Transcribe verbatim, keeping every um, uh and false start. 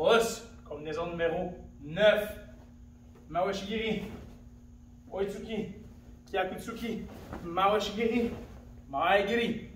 Os, combinaison numéro neuf. Maoshigiri. Oitsuki. Kyakutsuki. Maoshigiri. Maegiri.